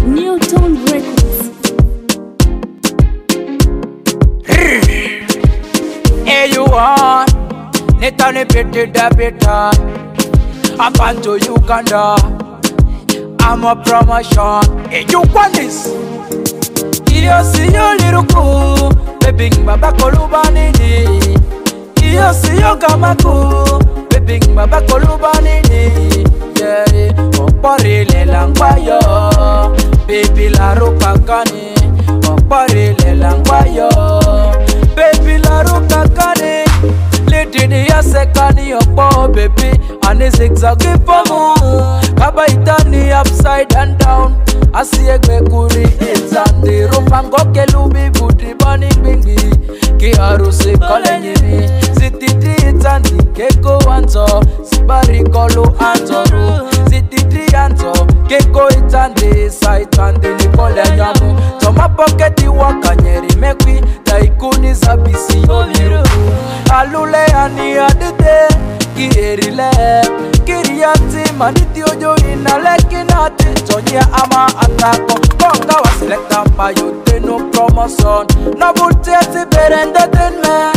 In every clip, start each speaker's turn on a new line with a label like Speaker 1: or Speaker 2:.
Speaker 1: Newton Records.
Speaker 2: Hey, you are Netane Pete da Beta. I'm going to Uganda. I'm a promotion. Hey, you want this? Iyo siyo liruku, baby baba kolubani ni. Iyo siyo gamaku, baby baba kolubani ni. Yeah, opare le langwayo, baby la rukakani. Opare le langwayo, baby la rukakani. Lady di ya sekani opo baby, ane zigzag ipomu. Kaba itani upside and down. Asiegwe kuri izandi rupango kelubi budi bani bingi ki haruse kole nyiri zititi izandi keko anzo sibari kolu anzoru zititi anzo keko izandi saitandi nikole nyamu toma poketi wakanyeri mekwi taikuni zabisi omiru alule ani adide kiherile kiriati maniti ojo inalekinati Tonya ama atako Konga wa selecta pa yote no promotion Na bulteti berende tenme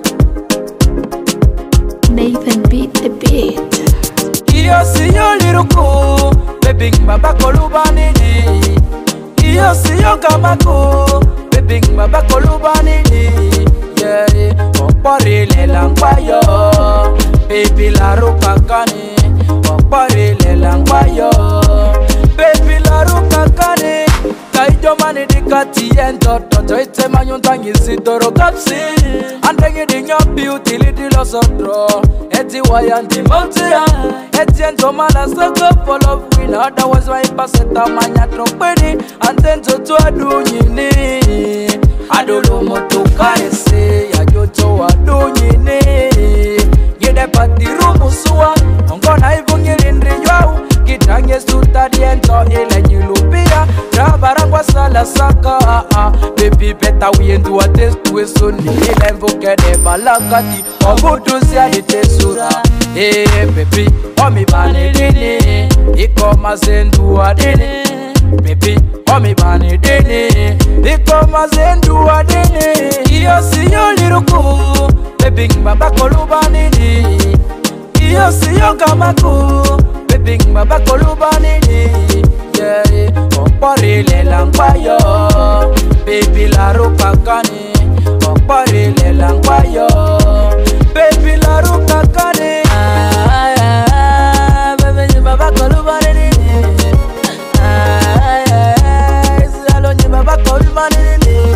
Speaker 1: Nathan beat the beat.
Speaker 2: Iyo siyo liruku Baby baba kolubani ni Iyo siyo gamaku Baby baba kolubani ni Yeah, opari le langwayo Baby la rukakani Opari le langwayo Baby la rukakani Kaijo mani dikati ento Toto ite manyuntangi zidoro kapsi Andengi dinyo beauty lidi losodro Eti wayanti montia Eti ento mala soko full of win Otherwise wa ipaseta manya tropeni Antento tu adu nyini Adolo moto kaese Ya joto adu nyini Gide pati rumusua Ongona ivu ngirindri yau Kitange suta diento ile nyilupia Rabarangwa sala saka Baby beta uyendu wa testu esoni Ile mvuke de balakati Obudu siya ite sura baby omi bani dini Iko mazendu wa dini Baby omi bani dini Iko mazendu wa dini Iyo siyo liruku Baby baba kolubani ni Iyo siyo gamaku Baby baba kolubani ni Yeah, opari le langwayo Baby la rukakani Opari le langwayo Baby la rukakani Baby baba kolubani ni Salo nye baba kolubani ni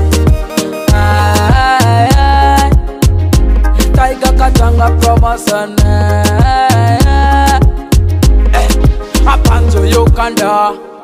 Speaker 2: Taiga katanga promotion Up to Uganda.